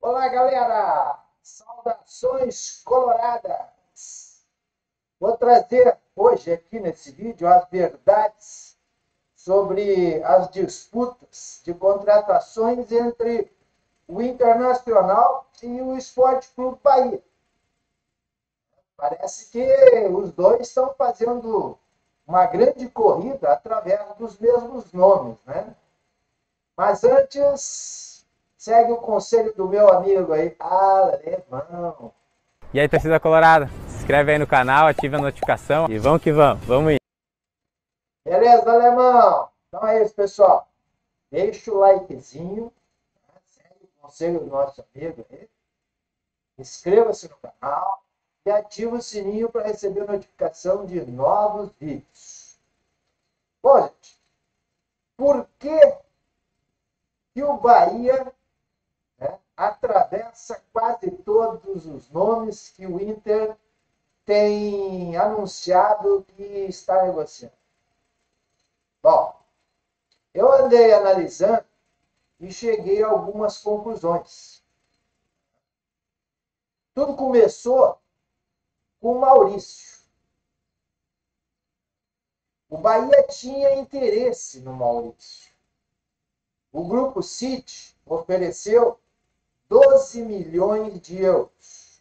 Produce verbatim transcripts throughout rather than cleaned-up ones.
Olá, galera! Saudações coloradas! Vou trazer hoje aqui nesse vídeo as verdades sobre as disputas de contratações entre o Internacional e o Esporte Clube Bahia. Parece que os dois estão fazendo uma grande corrida através dos mesmos nomes, né? Mas antes, segue o conselho do meu amigo aí, Alemão. E aí, torcida colorada, se inscreve aí no canal, ativa a notificação e vamos que vamos, vamos ir. Beleza, Alemão? Então é isso, pessoal. Deixa o likezinho, né? Segue o conselho do nosso amigo aí. Inscreva-se no canal e ativa o sininho para receber notificação de novos vídeos. Bom, gente, por que que o Bahia, né, atravessa quase todos os nomes que o Inter tem anunciado que está negociando? Bom, eu andei analisando e cheguei a algumas conclusões. Tudo começou com o Maurício. O Bahia tinha interesse no Maurício. O Grupo City ofereceu doze milhões de euros.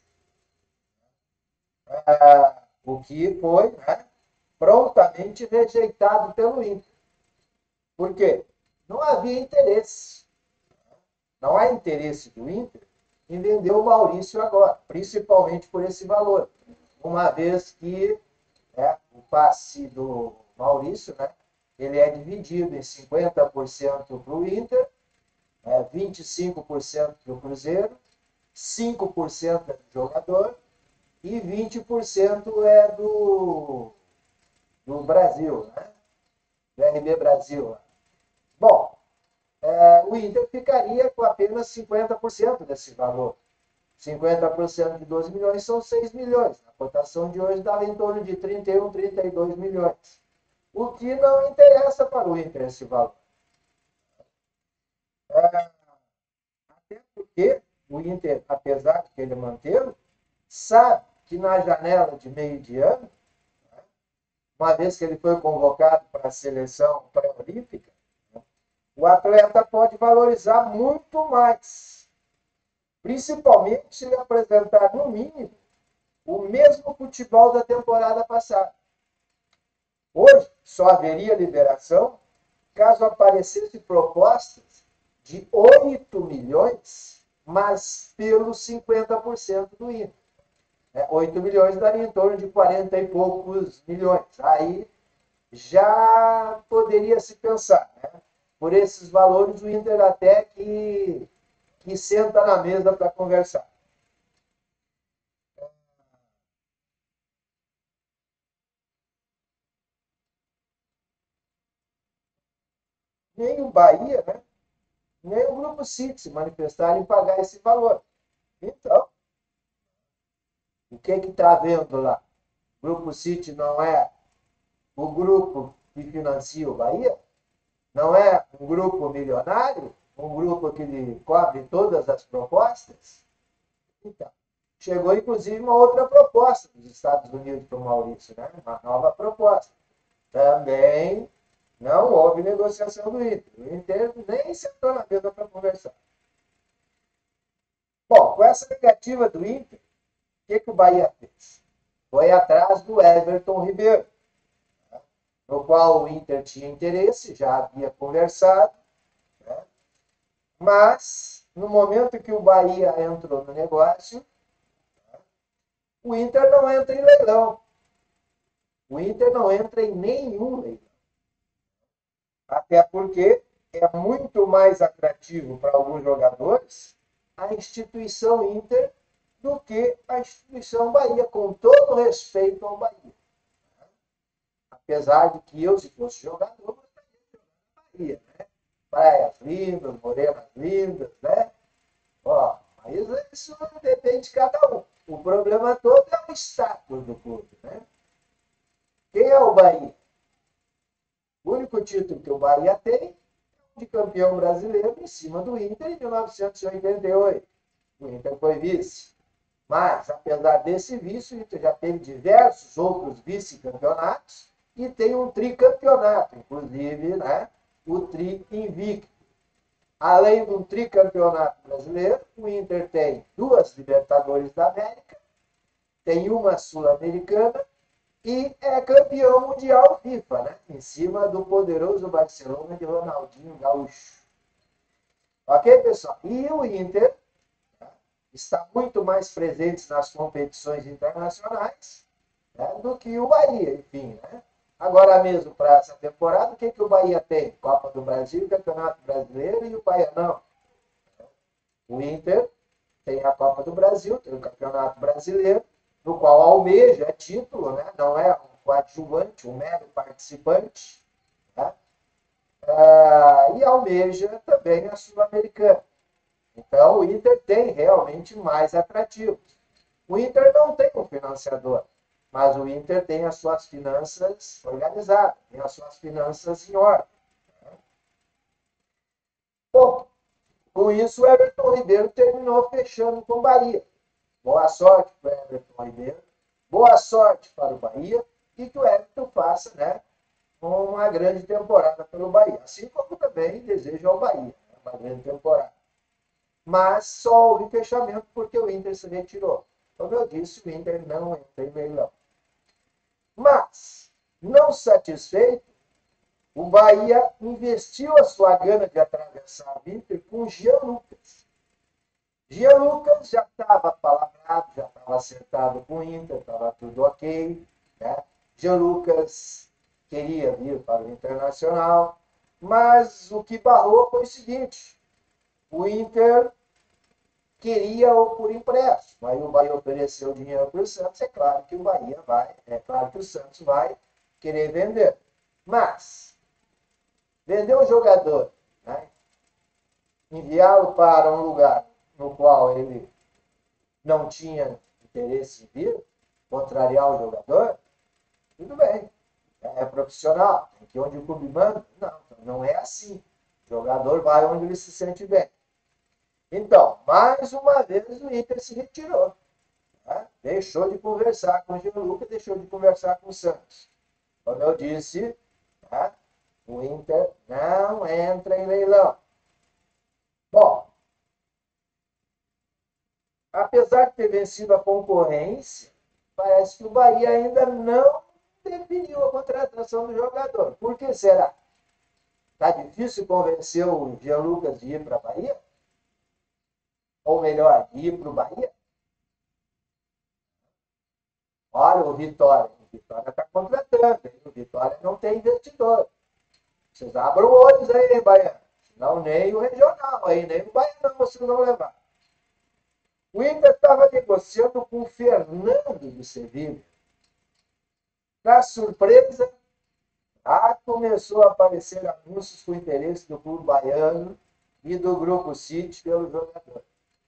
É, o que foi, né, prontamente rejeitado pelo Inter. Por quê? Não havia interesse. Não há interesse do Inter em vender o Maurício agora, principalmente por esse valor. Uma vez que, né, o passe do Maurício, né, ele é dividido em cinquenta por cento para o Inter, é, vinte e cinco por cento para o Cruzeiro, cinco por cento é do jogador e vinte por cento é do, do Brasil, né? Do R B Brasil. Bom, é, o Inter ficaria com apenas cinquenta por cento desse valor. cinquenta por cento de doze milhões são seis milhões. A cotação de hoje dava em torno de trinta e um, trinta e dois milhões. O que não interessa para o Inter esse valor. É, até porque o Inter, apesar de querer mantê-lo, sabe que na janela de meio de ano, uma vez que ele foi convocado para a seleção pré-olímpica, o atleta pode valorizar muito mais. Principalmente se ele apresentar, no mínimo, o mesmo futebol da temporada passada. Hoje, só haveria liberação caso aparecesse propostas de oito milhões, mas pelos cinquenta por cento do Inter. oito milhões daria em torno de quarenta e poucos milhões. Aí já poderia se pensar, né? Por esses valores, o Inter até que, que senta na mesa para conversar. Nem o Bahia, né, nem o Grupo City se manifestaram em pagar esse valor. Então, o que está vendo lá? O Grupo City não é o grupo que financia o Bahia? Não é um grupo milionário? Um grupo que lhe cobre todas as propostas? Então, chegou inclusive uma outra proposta dos Estados Unidos para o Maurício, né? Uma nova proposta. Também não houve negociação do Inter. O Inter nem sentou na mesa para conversar. Bom, com essa negativa do Inter, o que, que o Bahia fez? Foi atrás do Everton Ribeiro, né, no qual o Inter tinha interesse, já havia conversado, né, mas no momento que o Bahia entrou no negócio, né, o Inter não entra em leilão. O Inter não entra em nenhum leilão. Até porque é muito mais atrativo para alguns jogadores a instituição Inter do que a instituição Bahia, com todo respeito ao Bahia. Apesar de que eu, se fosse jogador, gostaria de jogar na Bahia, né? Praias lindas, morenas lindas, né? Ó, mas isso depende de cada um. O problema todo é o status do clube, né? Quem é o Bahia? O único título que o Bahia tem é o de campeão brasileiro em cima do Inter em mil novecentos e oitenta e oito. o Inter foi vice. Mas, apesar desse vice, o Inter já teve diversos outros vice-campeonatos e tem um tricampeonato, inclusive, né, o tri invicto. Além do tricampeonato brasileiro, o Inter tem duas Libertadores da América, tem uma Sul-Americana e é campeão mundial FIFA, né? Em cima do poderoso Barcelona de Ronaldinho Gaúcho. Ok, pessoal? E o Inter, né, está muito mais presente nas competições internacionais, né, do que o Bahia, enfim, né? Agora mesmo, para essa temporada, o que, que o Bahia tem? Copa do Brasil, Campeonato Brasileiro e o Bahia não. O Inter tem a Copa do Brasil, tem o Campeonato Brasileiro, no qual almeja é título, né? Não é um coadjuvante, um mero participante. Né? Ah, e almeja também a Sul-Americana. Então, o Inter tem realmente mais atrativos. O Inter não tem um financiador, mas o Inter tem as suas finanças organizadas, tem as suas finanças em ordem. Bom, com isso, o Everton Ribeiro terminou fechando com o Bahia. Boa sorte para o Everton Ribeiro, boa sorte para o Bahia e que o Everton faça, né, uma grande temporada pelo Bahia. Assim como também desejo ao Bahia, uma grande temporada. Mas só houve fechamento porque o Inter se retirou. Como eu disse, o Inter não entra em leilão. Mas, não satisfeito, o Bahia investiu a sua gana de atravessar o Inter com o Jean Lucas. Jean Lucas já estava palavrado, já estava acertado com o Inter, estava tudo ok. Né? Jean Lucas queria vir para o Internacional, mas o que barrou foi o seguinte: o Inter queria-o por empréstimo. Aí o Bahia ofereceu dinheiro para o Santos, é claro que o Bahia vai, é claro que o Santos vai querer vender. Mas, vender o jogador, né? Enviá-lo para um lugar no qual ele não tinha interesse em vir, contrariar o jogador, tudo bem, é profissional, tem que ir onde o clube manda. Não, não é assim. O jogador vai onde ele se sente bem. Então, mais uma vez o Inter se retirou. Né? Deixou de conversar com o Jean Lucas, deixou de conversar com o Santos. Como eu disse, né? O Inter não entra em leilão. Bom, apesar de ter vencido a concorrência, parece que o Bahia ainda não definiu a contratação do jogador. Por que será? Está difícil convencer o Jean Lucas de ir para a Bahia? Ou melhor, de ir para o Bahia? Olha o Vitória. O Vitória está contratando. Hein? O Vitória não tem investidor. Vocês abram olhos aí, Bahia. Não, nem o regional, aí, nem o Bahia não, vocês vão levar. O Inter estava negociando com o Fernando do Sevilha. Para surpresa, ah, começou a aparecer anúncios com interesse do clube baiano e do Grupo City pelo jogador.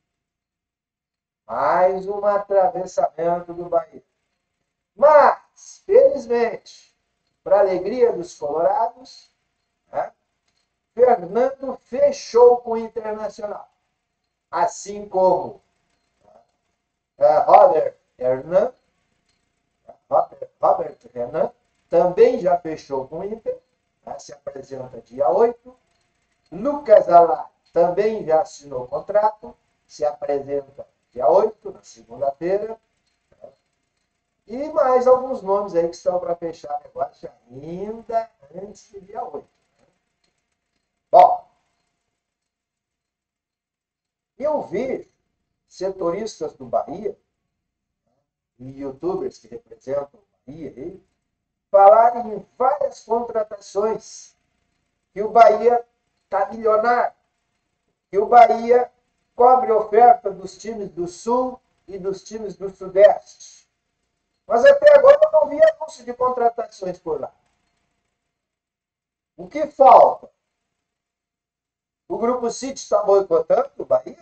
Mais um atravessamento do Bahia. Mas, felizmente, para a alegria dos colorados, né, Fernando fechou com o Internacional. Assim como uh, Robert Hernan, Robert, Robert Hernan, também já fechou com o Inter, né, se apresenta dia oito. Lucas Alá também já assinou o contrato, se apresenta dia oito, na segunda-feira. Né, e mais alguns nomes aí que estão para fechar negócio ainda antes do dia oito. Né. Bom, eu vi setoristas do Bahia e youtubers que representam o Bahia aí, falarem em várias contratações, que o Bahia está milionário, que o Bahia cobre oferta dos times do Sul e dos times do Sudeste. Mas até agora eu não vi anúncio de contratações por lá. O que falta? O Grupo City está boicotando o Bahia?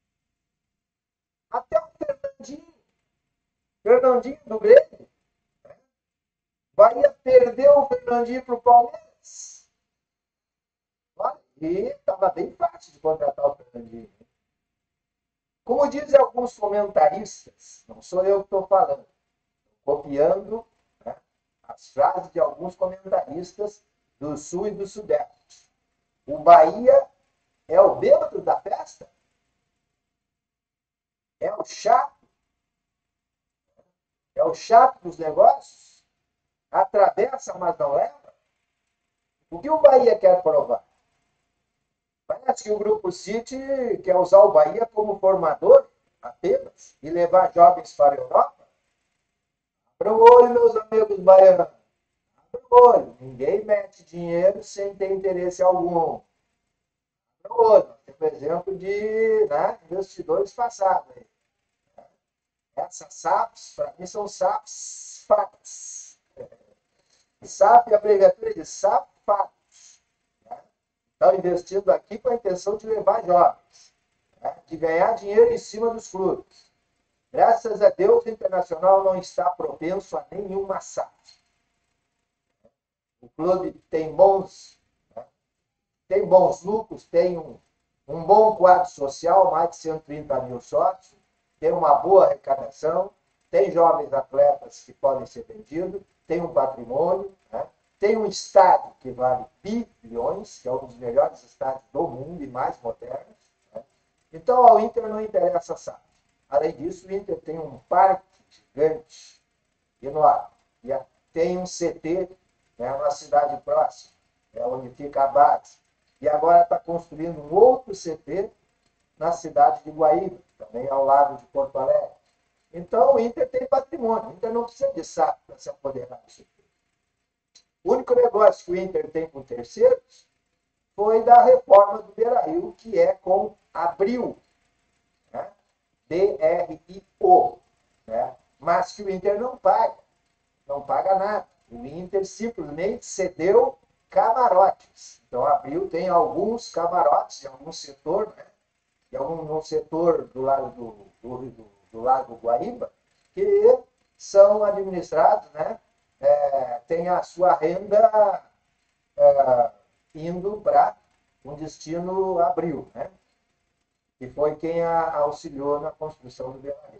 Até o Fernandinho. Fernandinho do Grêmio. Bahia perdeu o Fernandinho para o Palmeiras. E estava bem fácil de contratar o Fernandinho. Como dizem alguns comentaristas, não sou eu que estou falando, copiando, né, as frases de alguns comentaristas do Sul e do Sudeste. O Bahia é o bêbado da festa? É o chato? É o chato dos negócios? Atravessa, mas não leva? O que o Bahia quer provar? Parece que o Grupo City quer usar o Bahia como formador apenas e levar jovens para a Europa. Abra o olho, meus amigos baianos. Abra o olho. Ninguém mete dinheiro sem ter interesse algum. Abra o olho. Tem exemplo de, né, investidores passados. Essas S A Ps, para mim, são S A Ps fatas. S A P é a abreviatura de sapatos. Estão investindo aqui com a intenção de levar jovens, né, de ganhar dinheiro em cima dos clubes. Graças a Deus, o Internacional não está propenso a nenhuma S A P. O clube tem bons, né, tem bons lucros, tem um, um bom quadro social, mais de cento e trinta mil sócios, tem uma boa arrecadação, tem jovens atletas que podem ser vendidos, tem um patrimônio, né? Tem um estádio que vale bilhões, que é um dos melhores estádios do mundo e mais modernos, né? Então, ao Inter não interessa a S A P. Além disso, o Inter tem um parque gigante, enorme, e tem um C T, né, na cidade próxima, é onde fica a base. E agora está construindo um outro C T na cidade de Guaíba, também ao lado de Porto Alegre. Então, o Inter tem patrimônio. O Inter não precisa de S A P para se apoderar disso. O único negócio que o Inter tem com terceiros foi da reforma do Beira-Rio, que é com Abril, né? B R I O, né? Mas que o Inter não paga, não paga nada. O Inter simplesmente cedeu camarotes. Então, Abril tem alguns camarotes em algum setor, né? Em algum setor do lado do, do, do, do Lago Guaíba, que são administrados, né? É, tem a sua renda é, indo para um destino Abril, né? Que foi quem a auxiliou na construção do Beira-Rio.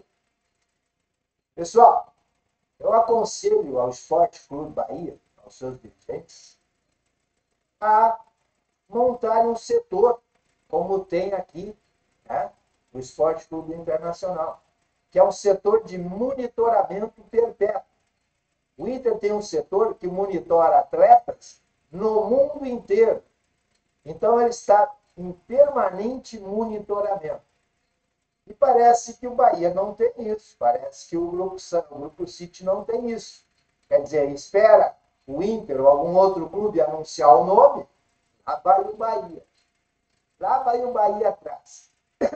Pessoal, eu aconselho ao Esporte Clube Bahia, aos seus dirigentes, a montarem um setor, como tem aqui, né, o Esporte Clube Internacional, que é um setor de monitoramento perpétuo. O Inter tem um setor que monitora atletas no mundo inteiro. Então, ele está em permanente monitoramento. E parece que o Bahia não tem isso. Parece que o Grupo, o Grupo City não tem isso. Quer dizer, espera o Inter ou algum outro clube anunciar o nome, lá vai o Bahia. Lá vai o Bahia atrás.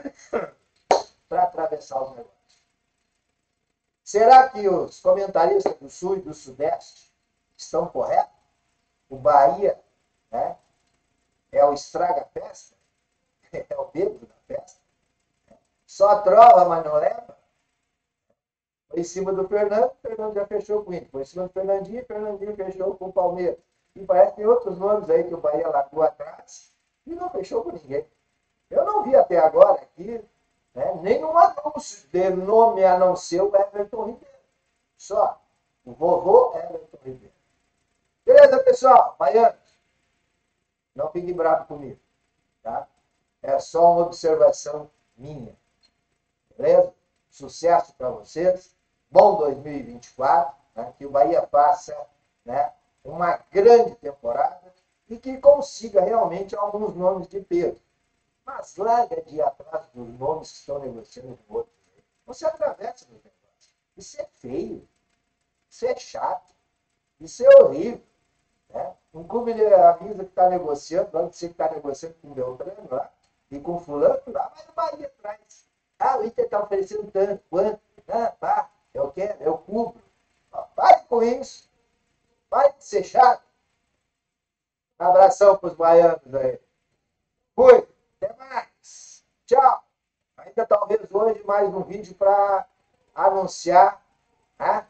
Para atravessar os negócios. Será que os comentaristas do Sul e do Sudeste estão corretos? O Bahia, né, é o estraga-festa? É o bêbado da festa? Só trova, mas não leva? Foi em cima do Fernando, o Fernando já fechou com o Inter. Foi em cima do Fernandinho, o Fernandinho fechou com o Palmeiras. E parece que tem outros nomes aí que o Bahia largou atrás e não fechou com ninguém. Eu não vi até agora aqui, né, nenhum anúncio de nome a não ser o Everton Ribeiro. Só o vovô Everton Ribeiro. Beleza, pessoal? Baianos, não fiquem bravos comigo, tá? É só uma observação minha. Beleza? Sucesso para vocês. Bom dois mil e vinte e quatro. Né? Que o Bahia faça, né, uma grande temporada e que consiga realmente alguns nomes de peso. Mas larga de ir atrás dos nomes que estão negociando com outros. Você atravessa nos negócios. Isso é feio. Isso é chato. Isso é horrível. Né? Um clube avisa que está negociando, antes de você que está negociando com o Beltrano lá, e com o fulano, lá vai o Bahia atrás. Ah, o Inter está oferecendo tanto, quanto? Ah, pá, eu quero, eu cubro. Pare com isso. Pare de ser chato. Um abração para os baianos aí. Fui. Até mais. Tchau. Ainda talvez hoje mais um vídeo para anunciar, né,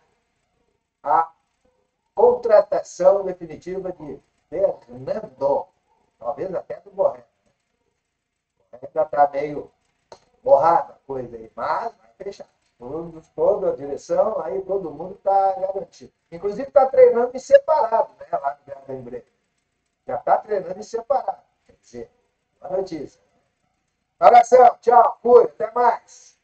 a contratação definitiva de Fernando. Talvez até do Borré. Ainda está meio borrada. coisa aí, mas vai fechar. Todos, toda a direção, aí todo mundo está garantido. Inclusive está treinando em separado, né? Lá no Guerra da Embreve. Já está treinando em separado. Quer dizer, uma notícia. Abração, tchau, fui, até mais.